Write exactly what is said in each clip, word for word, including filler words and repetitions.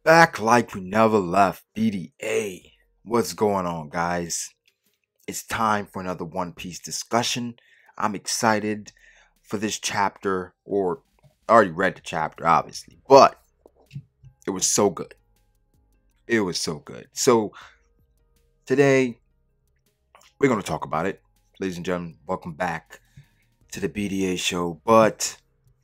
Back like we never left. B D A. What's going on, guys? It's time for another One Piece discussion. I'm excited for this chapter, or I already read the chapter, obviously, but it was so good. It was so good. So, today, we're going to talk about it. Ladies and gentlemen, welcome back to the B D A show. But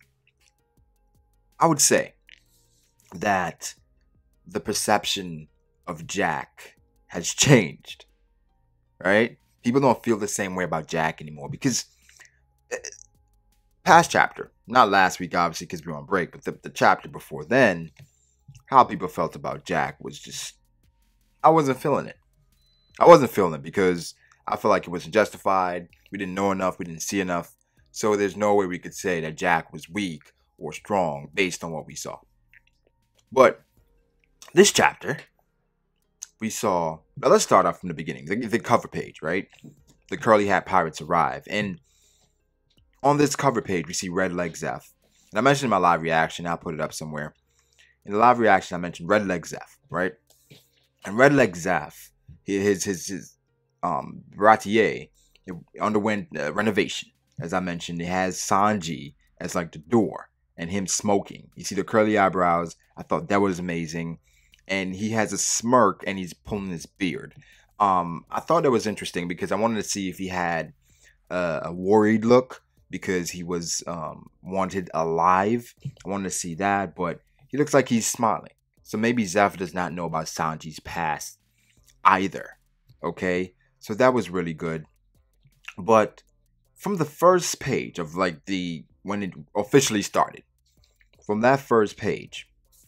I would say that the perception of Jack has changed, right? People don't feel the same way about Jack anymore because uh, past chapter, not last week, obviously, because we were on break, but the, the chapter before then, how people felt about Jack was just, I wasn't feeling it. I wasn't feeling it because I felt like it wasn't justified. We didn't know enough. We didn't see enough. So there's no way we could say that Jack was weak or strong based on what we saw. But this chapter, we saw, now let's start off from the beginning, the, the cover page, right? The Curly Hat Pirates arrive. And on this cover page, we see Red Leg Zeph. And I mentioned in my live reaction, I'll put it up somewhere. In the live reaction, I mentioned Red Leg Zeph, right? And Red Leg Zeph, his, his, his um, Bratier, underwent uh, renovation. As I mentioned, it has Sanji as like the door and him smoking. You see the curly eyebrows. I thought that was amazing. And he has a smirk and he's pulling his beard. Um, I thought that was interesting because I wanted to see if he had uh, a worried look because he was um, wanted alive. I wanted to see that, but he looks like he's smiling. So maybe Zeph does not know about Sanji's past either. Okay, so that was really good. But from the first page of like the when it officially started, from that first page,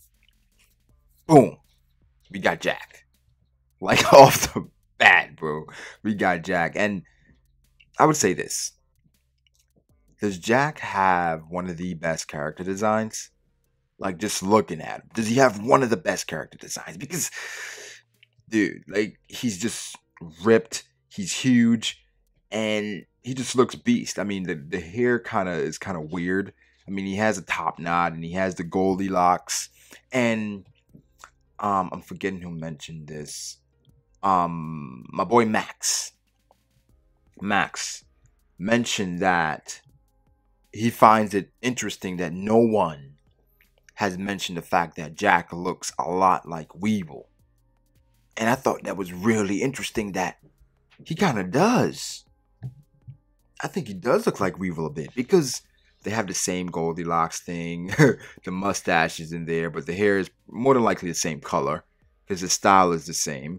boom, we got Jack. Like off the bat, bro. We got Jack. And I would say this. Does Jack have one of the best character designs? Like just looking at him. Does he have one of the best character designs? Because, dude, like he's just ripped. He's huge. And he just looks beast. I mean, the, the hair kind of is kind of weird. I mean, he has a top knot and he has the Goldilocks. And Um, I'm forgetting who mentioned this. Um, my boy Max. Max mentioned that he finds it interesting that no one has mentioned the fact that Jack looks a lot like Weevil. And I thought that was really interesting that he kind of does. I think he does look like Weevil a bit because they have the same Goldilocks thing. The mustache is in there, but the hair is more than likely the same color because the style is the same.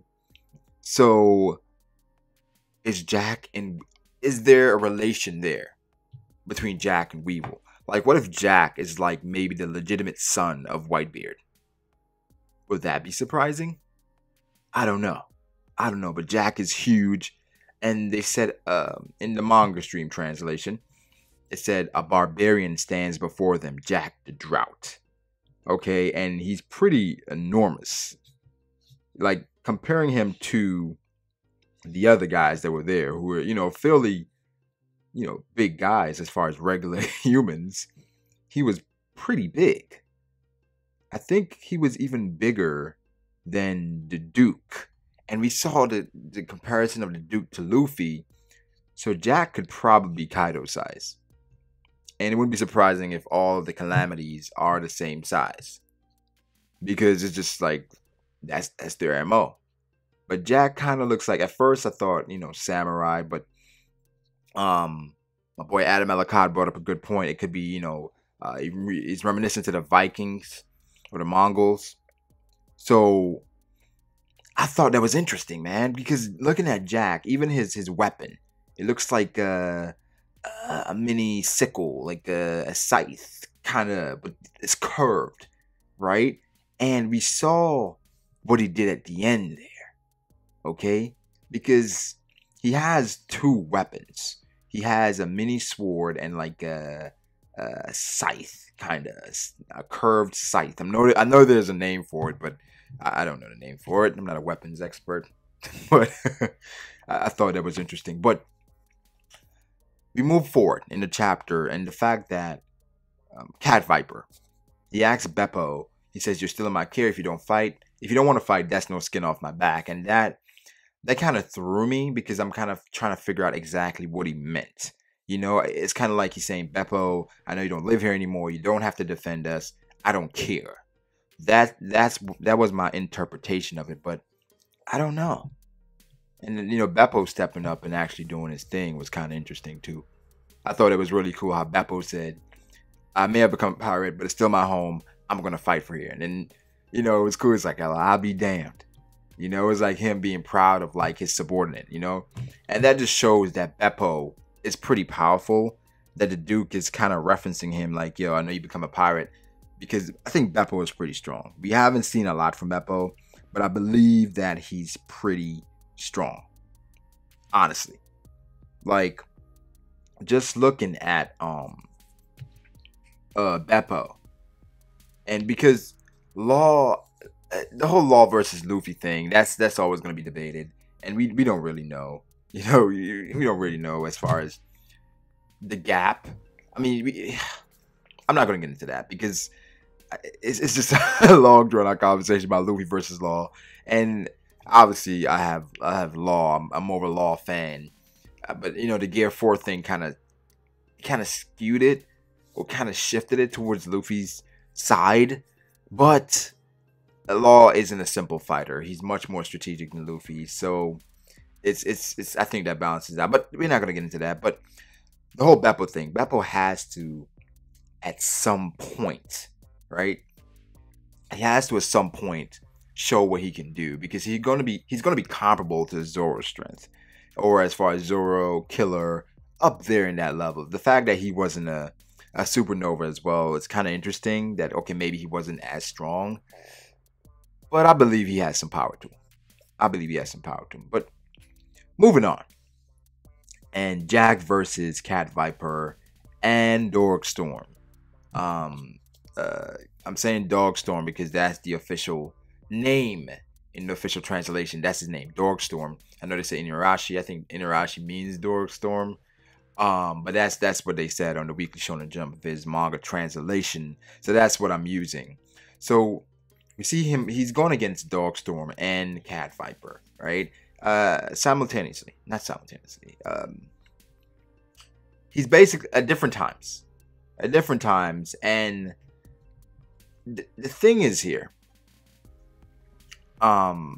So, is Jack and is there a relation there between Jack and Weevil? Like, what if Jack is like maybe the legitimate son of Whitebeard? Would that be surprising? I don't know. I don't know, but Jack is huge, and they said uh, in the manga stream translation. It said a barbarian stands before them, Jack the Drought. Okay, and he's pretty enormous. Like comparing him to the other guys that were there, who were, you know, fairly, you know, big guys as far as regular humans. He was pretty big. I think he was even bigger than the Duke. And we saw the, the comparison of the Duke to Luffy. So Jack could probably be Kaido size. And it wouldn't be surprising if all of the calamities are the same size. Because it's just like, that's that's their M O. But Jack kind of looks like, at first I thought, you know, samurai. But um, my boy Adam MacLeod brought up a good point. It could be, you know, uh, he's reminiscent to the Vikings or the Mongols. So I thought that was interesting, man. Because looking at Jack, even his, his weapon, it looks like... Uh, Uh, a mini sickle, like a, a scythe, kind of, but it's curved, right? And we saw what he did at the end there, okay? Because he has two weapons. He has a mini sword and like a, a scythe, kind of, a curved scythe. I know, I know there's a name for it, but I don't know the name for it. I'm not a weapons expert, but I thought that was interesting. But we move forward in the chapter, and the fact that um, Cat Viper, he asks Beppo, He says, "You're still in my care if you don't fight. If you don't want to fight, that's no skin off my back." And that that kind of threw me because I'm kind of trying to figure out exactly what he meant. You know, it's kind of like he's saying, "Beppo, I know you don't live here anymore. You don't have to defend us. I don't care." That that's that was my interpretation of it, but I don't know. And then, you know, Beppo stepping up and actually doing his thing was kind of interesting too. I thought it was really cool how Beppo said, "I may have become a pirate, but it's still my home. I'm gonna fight for here." And then, you know, it was cool. It's like, I'll be damned. You know, it was like him being proud of like his subordinate, you know? And that just shows that Beppo is pretty powerful. That the Duke is kind of referencing him like, "Yo, I know you become a pirate." Because I think Beppo is pretty strong. We haven't seen a lot from Beppo, but I believe that he's pretty strong. Honestly. Like, just looking at um uh Beppo. And because Law, the whole Law versus Luffy thing, that's that's always going to be debated, and we we don't really know. You know, we don't really know as far as the gap. I mean, we, I'm not going to get into that because it's it's just a long drawn out conversation about Luffy versus Law, and obviously I have I have Law. I'm, I'm more of a Law fan, uh, but you know the Gear Four thing kind of kind of skewed it or kind of shifted it towards Luffy's side, but Law isn't a simple fighter. He's much more strategic than Luffy, so it's it's it's. I think that balances out. But we're not gonna get into that. But the whole Beppo thing, Beppo has to, at some point, right? He has to at some point show what he can do because he's gonna be he's gonna be comparable to Zoro's strength, or as far as Zoro, Killer, up there in that level. The fact that he wasn't a a supernova as well, it's kind of interesting. That okay, maybe he wasn't as strong. But I believe he has some power to him. I believe he has some power to him. But moving on. And Jack versus Cat Viper and Dog Storm. Um, uh, I'm saying Dog Storm because that's the official name in the official translation. That's his name, Dog Storm. I know they say Inarashi. I think Inarashi means Dog Storm. Um, but that's that's what they said on the Weekly Shonen Jump of his manga translation. So that's what I'm using. So we see him, he's going against Dogstorm and Cat Viper, right? Uh, simultaneously. Not simultaneously. Um, he's basically at different times. At different times. And th- the thing is here. Um,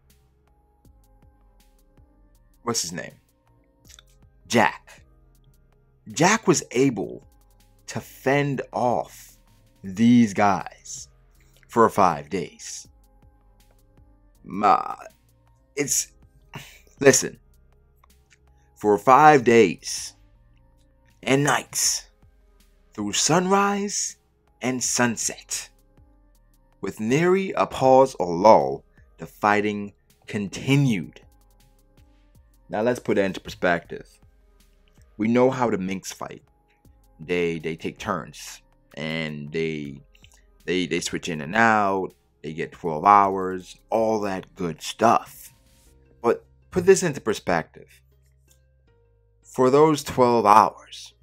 what's his name? Jack. Jack was able to fend off these guys for five days. Uh, it's listen, for five days and nights through sunrise and sunset, with nary a pause or lull, the fighting continued. Now let's put that into perspective. We know how the minks fight. They they take turns and they They they switch in and out. They get twelve hours. All that good stuff. But put this into perspective. For those twelve hours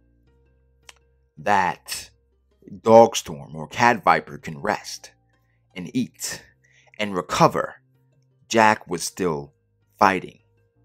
that Dogstorm or Cat Viper can rest and eat and recover, Jack was still fighting.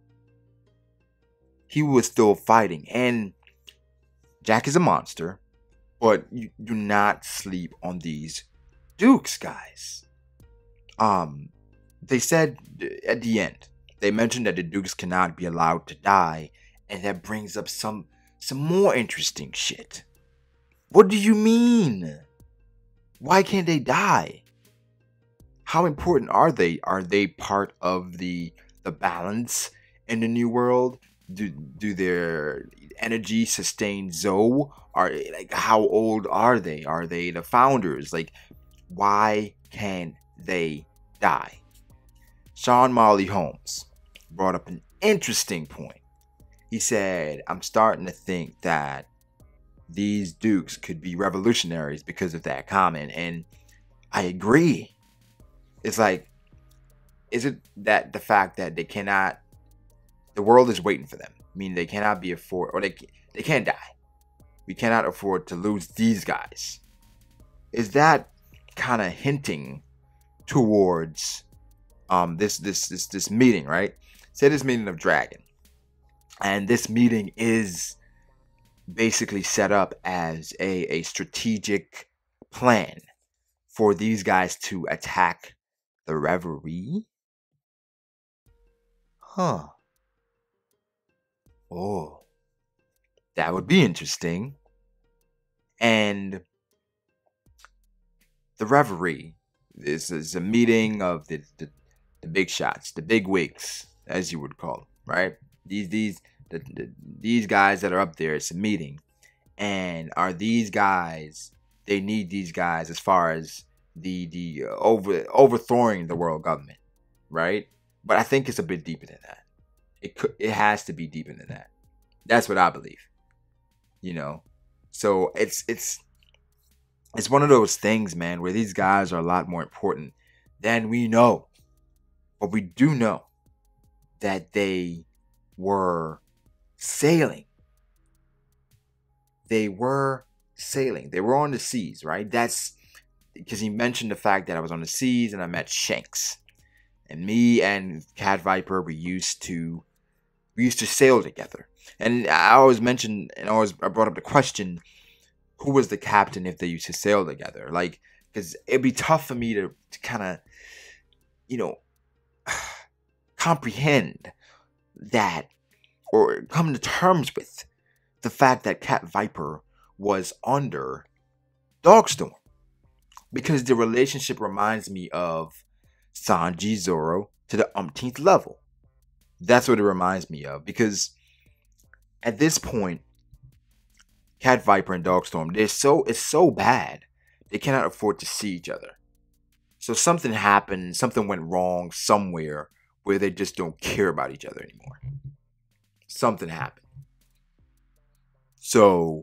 He was still fighting. And Jack is a monster. But you do not sleep on these dukes, guys. Um, they said at the end, they mentioned that the dukes cannot be allowed to die, and that brings up some some more interesting shit. What do you mean? Why can't they die? How important are they? Are they part of the the balance in the new world? Do do their energy sustain Zoe? Are like how old are they? Are they the founders? Like, why can't they die? Sean Molly Holmes brought up an interesting point. He said, "I'm starting to think that these dukes could be revolutionaries because of that comment," and I agree. It's like, is it that the fact that they cannot? The world is waiting for them. I mean, they cannot be afford, or they they can't die. We cannot afford to lose these guys. Is that kind of hinting towards um this this this this meeting, right? Say this meeting of Dragon, and this meeting is basically set up as a a strategic plan for these guys to attack the Reverie. Huh. Oh, that would be interesting. And the Reverie is, is a meeting of the, the the big shots, the big wigs, as you would call them, right? These these the, the, these guys that are up there. It's a meeting, and are these guys? They need these guys as far as the the uh, over overthrowing the world government, right? But I think it's a bit deeper than that. It could, it has to be deeper than that. That's what I believe. You know, so it's it's it's one of those things, man, where these guys are a lot more important than we know. But we do know that they were sailing. They were sailing. They were on the seas, right? That's because he mentioned the fact that I was on the seas and I met Shanks. And me and Cat Viper, we used to we used to sail together. And I always mentioned and always I brought up the question, who was the captain if they used to sail together? Like, because it'd be tough for me to, to kind of, you know, comprehend that or come to terms with the fact that Cat Viper was under Dogstorm. Because the relationship reminds me of Sanji Zoro to the umpteenth level. That's what it reminds me of. Because at this point, Cat Viper and Dogstorm, they're so it's so bad they cannot afford to see each other. So something happened, something went wrong somewhere where they just don't care about each other anymore. Something happened. So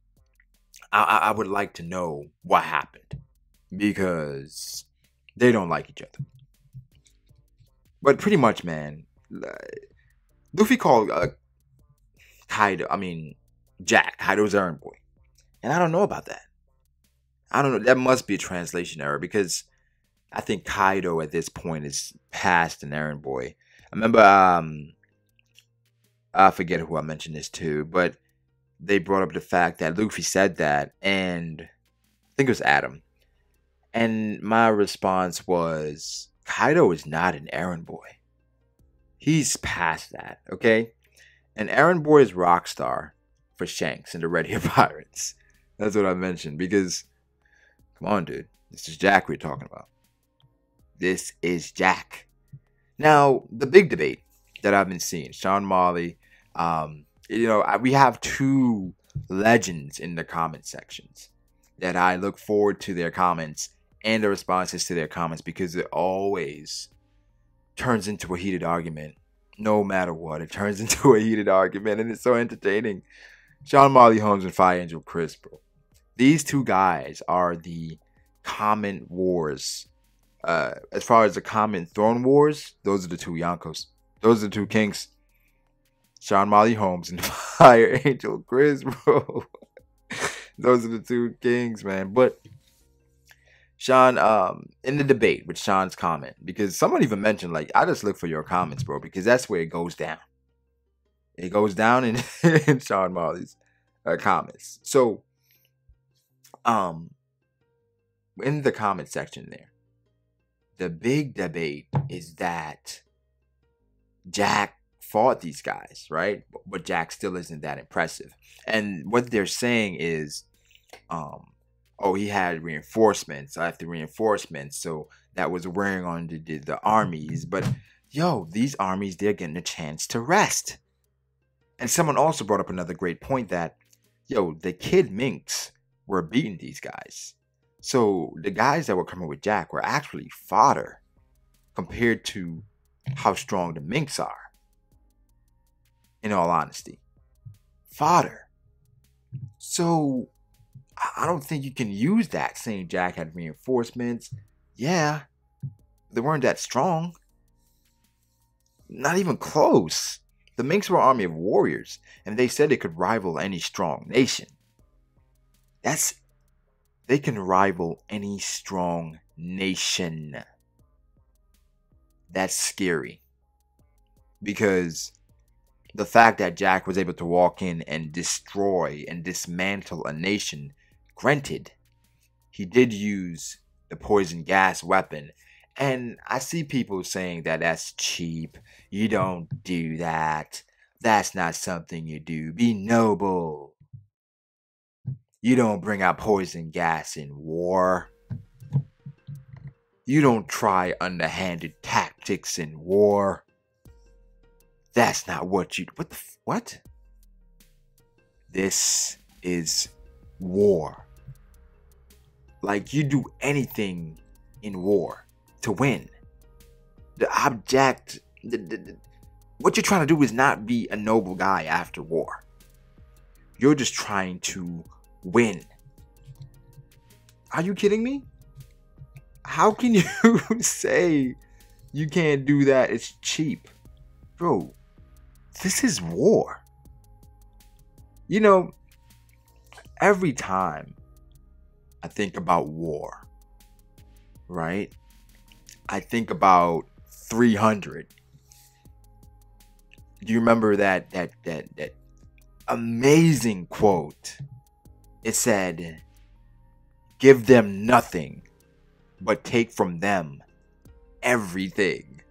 I, I would like to know what happened, because they don't like each other. But pretty much, man, Luffy called uh, Kaido, I mean, Jack, Kaido's errand boy. And I don't know about that. I don't know. That must be a translation error, because I think Kaido at this point is past an errand boy. I remember, um, I forget who I mentioned this to, but they brought up the fact that Luffy said that, and I think it was Adam. And my response was, Kaido is not an errand boy. He's past that, okay? An errand boy is Rockstar for Shanks and the Red Hair Pirates. That's what I mentioned, because, come on, dude. This is Jack we're talking about. This is Jack. Now, the big debate that I've been seeing, Sean Marley, um, you know, I, we have two legends in the comment sections that I look forward to their comments and the responses to their comments, because it always turns into a heated argument. No matter what, it turns into a heated argument, and it's so entertaining. Sean Marley Holmes and Fire Angel Chris, bro. These two guys are the comment wars. Uh, as far as the comment throne wars, those are the two Yonkos. Those are the two kings. Sean Marley Holmes and Fire Angel Chris, bro. Those are the two kings, man. But Sean, um, in the debate with Sean's comment, because someone even mentioned, like, I just look for your comments, bro, because that's where it goes down. It goes down in, in Sean Marley's uh, comments. So, um, in the comment section there, the big debate is that Jack fought these guys, right? But Jack still isn't that impressive. And what they're saying is, um, oh, he had reinforcements after reinforcements, so that was wearing on the, the, the armies. But, yo, these armies, they're getting a chance to rest. And someone also brought up another great point that, yo, the Kid Minks were beating these guys. So the guys that were coming with Jack were actually fodder compared to how strong the Minks are. In all honesty. Fodder. So I don't think you can use that saying Jack had reinforcements. Yeah, they weren't that strong. Not even close. The Minks were an army of warriors, and they said they could rival any strong nation. That's they can rival any strong nation. That's scary. Because the fact that Jack was able to walk in and destroy and dismantle a nation, granted, he did use the poison gas weapon. And I see people saying that that's cheap. You don't do that. That's not something you do. Be noble. You don't bring out poison gas in war. You don't try underhanded tactics in war. That's not what you... What the... F- what? This is war. Like, you do anything in war to win. The object... The, the, the, what you're trying to do is not be a noble guy after war. You're just trying to win. Are you kidding me? How can you say you can't do that? It's cheap. Bro, this is war. You know, every time I think about war, right? I think about three hundred. Do you remember that that that that amazing quote? It said, "Give them nothing, but take from them everything."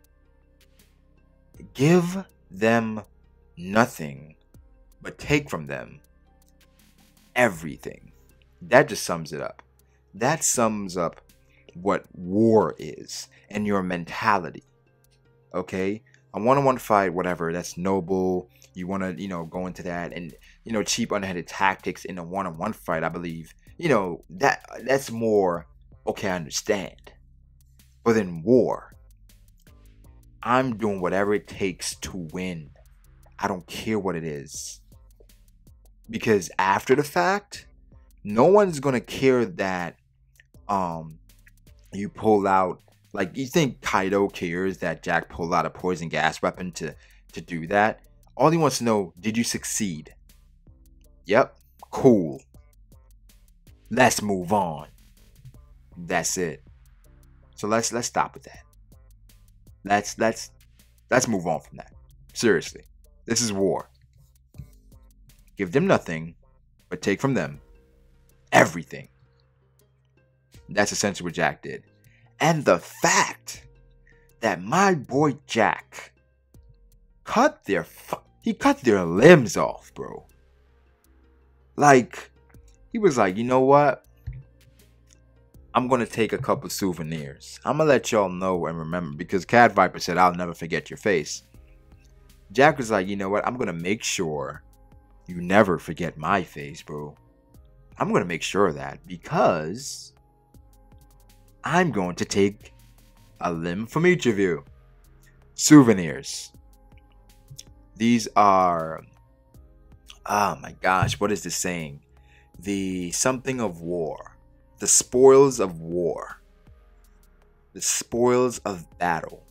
Give them nothing, but take from them everything. That just sums it up. That sums up what war is and your mentality. Okay? A one-on-one fight, whatever, that's noble. You want to, you know, go into that. And, you know, cheap underhanded tactics in a one-on-one fight, I believe, you know, that that's more, okay, I understand. But in war, I'm doing whatever it takes to win. I don't care what it is. Because after the fact, no one's going to care that um you pull out. Like, you think Kaido cares that Jack pulled out a poison gas weapon to, to do that? All he wants to know, did you succeed? Yep. Cool. Let's move on. That's it. So let's let's stop with that. Let's let's let's move on from that. Seriously. This is war. Give them nothing, but take from them everything. That's essentially what Jack did. And the fact that my boy Jack cut their fu- he cut their limbs off, bro. Like, he was like, you know what? I'm gonna take a couple souvenirs. I'm gonna let y'all know and remember, because Cat Viper said, "I'll never forget your face." Jack was like, you know what? I'm gonna make sure you never forget my face, bro. I'm gonna make sure of that, because I'm going to take a limb from each of you. Souvenirs. These are, oh my gosh, what is this saying? The something of war. The spoils of war. The spoils of battle.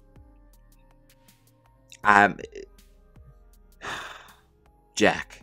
I'm Jack.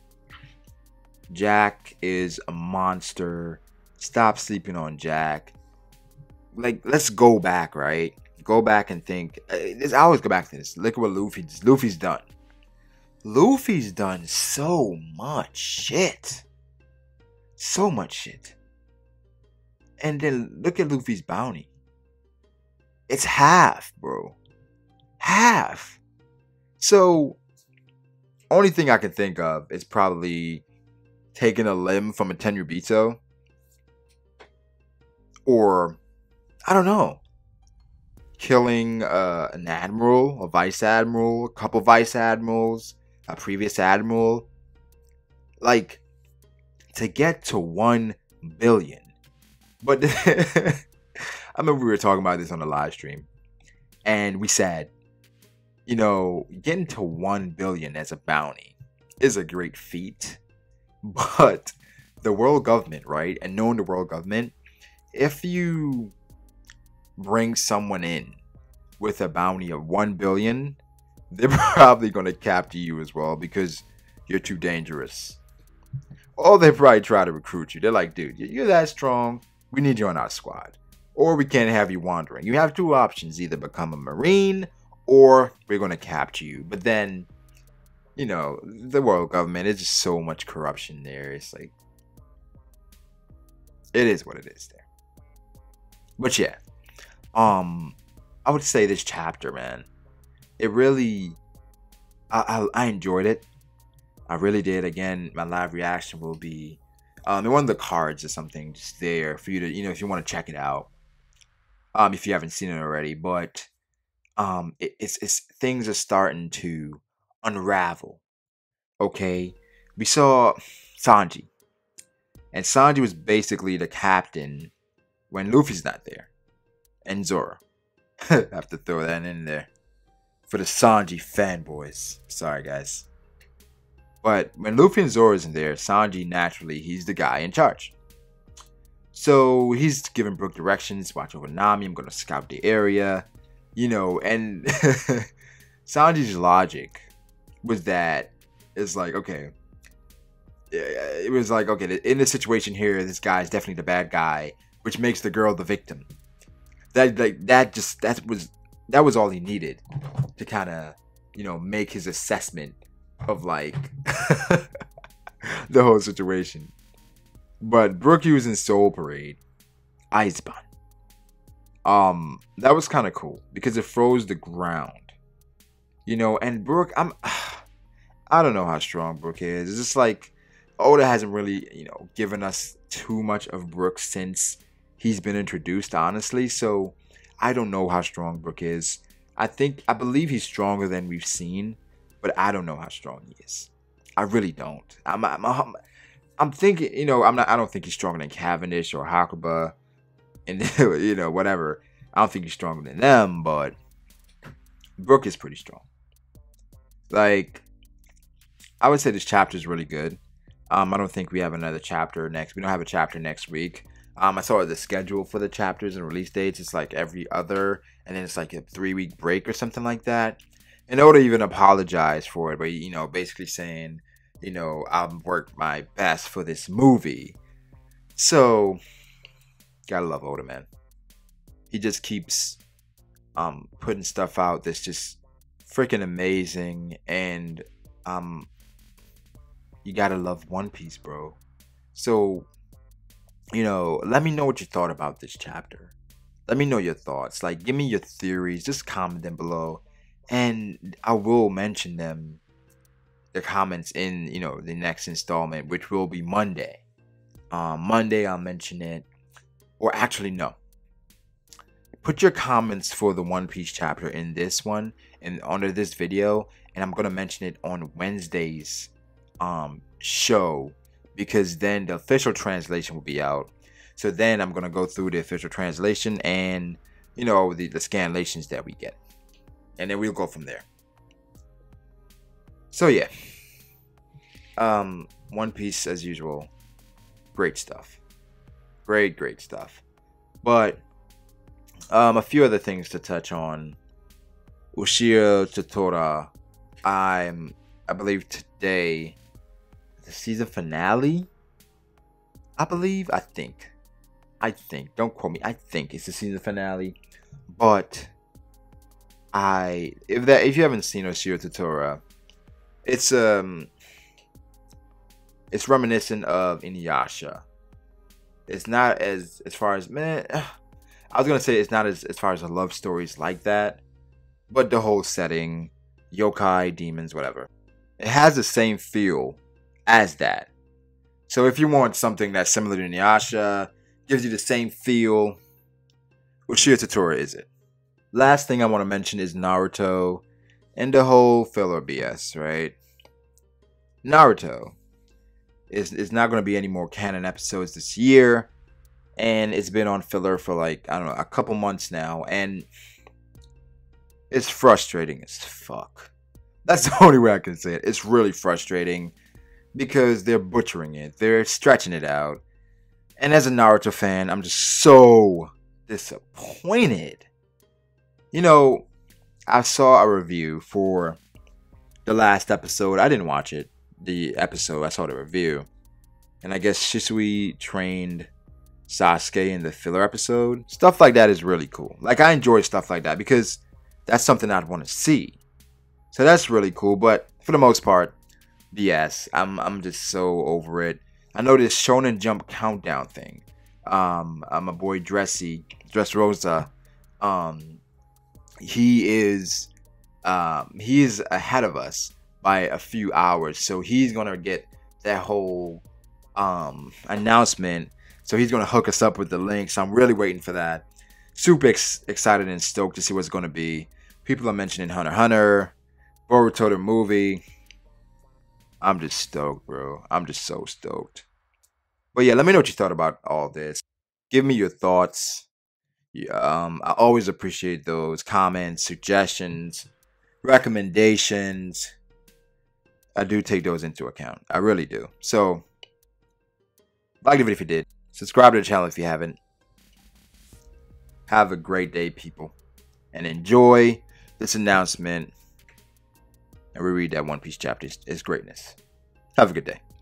Jack is a monster. Stop sleeping on Jack. Like, let's go back, right? Go back and think. I always go back to this. Look at what Luffy, Luffy's done. Luffy's done so much shit. So much shit. And then look at Luffy's bounty. It's half, bro. Half. So, only thing I can think of is probably taking a limb from a Tenryubito. Or, I don't know, killing uh, an admiral, a vice admiral, a couple vice admirals, a previous admiral. Like, to get to one billion. But I remember we were talking about this on the live stream. And we said, you know, getting to one billion as a bounty is a great feat. But the world government, right? And knowing the world government, if you bring someone in with a bounty of one billion, they're probably going to capture you as well, because you're too dangerous. or they probably try to recruit you. They're like, dude, you're that strong. We need you on our squad. Or we can't have you wandering. You have two options. Either become a Marine or we're going to capture you. But then, you know, the world government, there's just so much corruption there. It's like, it is what it is there. But yeah, um, I would say this chapter, man, it really, I, I, I enjoyed it. I really did. Again, my live reaction will be um, in one of the cards or something just there for you to, you know, if you want to check it out. Um, if you haven't seen it already, but um, it, it's it's things are starting to unravel. Okay, we saw Sanji, and Sanji was basically the captain when Luffy's not there, and Zoro. I have to throw that in there for the Sanji fanboys. Sorry, guys. But when Luffy and Zoro isn't there, Sanji, naturally, he's the guy in charge. So he's giving Brook directions, watch over Nami, I'm going to scout the area, you know, and Sanji's logic was that it's like, okay, it was like, okay, in this situation here, this guy is definitely the bad guy, which makes the girl the victim. That, like, that just, that was, that was all he needed to kind of, you know, make his assessment of, like, the whole situation. But Brook using Soul Parade, Iceban. Um, that was kind of cool because it froze the ground, you know. And Brook, I'm, I don't know how strong Brook is. It's just like Oda hasn't really, you know, given us too much of Brook since he's been introduced, honestly. So I don't know how strong Brook is. I think, I believe he's stronger than we've seen, but I don't know how strong he is. I really don't. I'm, I'm, I'm I'm thinking, you know, I'm not. I don't think he's stronger than Cavendish or Hakuba, and you know, whatever. I don't think he's stronger than them, but Brook is pretty strong. Like, I would say this chapter is really good. Um, I don't think we have another chapter next. We don't have a chapter next week. Um, I saw the schedule for the chapters and release dates. It's like every other, and then it's like a three week break or something like that. And Oda even apologized for it, but you know, basically saying, you know, I'll work my best for this movie. So, gotta love Oda, man. He just keeps um putting stuff out that's just freaking amazing, and um, you gotta love One Piece, bro. So, you know, let me know what you thought about this chapter. Let me know your thoughts. Like, give me your theories. Just comment them below, and I will mention them. The comments in, you know, the next installment, which will be Monday. Um, Monday, I'll mention it. Or actually, no. Put your comments for the One Piece chapter in this one and under this video, and I'm gonna mention it on Wednesday's um show, because then the official translation will be out. So then I'm gonna go through the official translation and, you know, the the scanlations that we get, and then we'll go from there. So yeah, um, One Piece as usual, great stuff, great great stuff. But um, a few other things to touch on. Ushio Totoro, I'm I believe today the season finale. I believe, I think, I think. Don't quote me. I think it's the season finale, but I if that if you haven't seen Ushio Totoro. It's um, it's reminiscent of Inuyasha. It's not as as far as man. I was gonna say it's not as as far as the love stories like that, but the whole setting, yokai, demons, whatever, it has the same feel as that. So if you want something that's similar to Inuyasha, gives you the same feel, Ushio Totoro is it. Last thing I want to mention is Naruto. And the whole filler B S, right? Naruto is, is not going to be any more canon episodes this year. And it's been on filler for like, I don't know, a couple months now. And it's frustrating as fuck. That's the only way I can say it. It's really frustrating because they're butchering it. They're stretching it out. And as a Naruto fan, I'm just so disappointed. You know, I saw a review for the last episode. I didn't watch it, the episode. I saw the review. And I guess Shisui trained Sasuke in the filler episode. Stuff like that is really cool. Like, I enjoy stuff like that because that's something I'd want to see. So that's really cool. But for the most part, B S. I'm I'm just so over it. I know this Shonen Jump Countdown thing. Um, uh, my boy Dressy, Dressrosa, um, he is um, he is ahead of us by a few hours. So he's gonna get that whole um, announcement. So he's gonna hook us up with the link. So I'm really waiting for that. Super ex- excited and stoked to see what's gonna be. People are mentioning Hunter x Hunter, Boruto the movie. I'm just stoked, bro. I'm just so stoked. But yeah, let me know what you thought about all this. Give me your thoughts. Yeah, um, I always appreciate those comments, suggestions, recommendations. I do take those into account. I really do. So, like the video if you did. Subscribe to the channel if you haven't. Have a great day, people. And enjoy this announcement. And reread that One Piece chapter. It's greatness. Have a good day.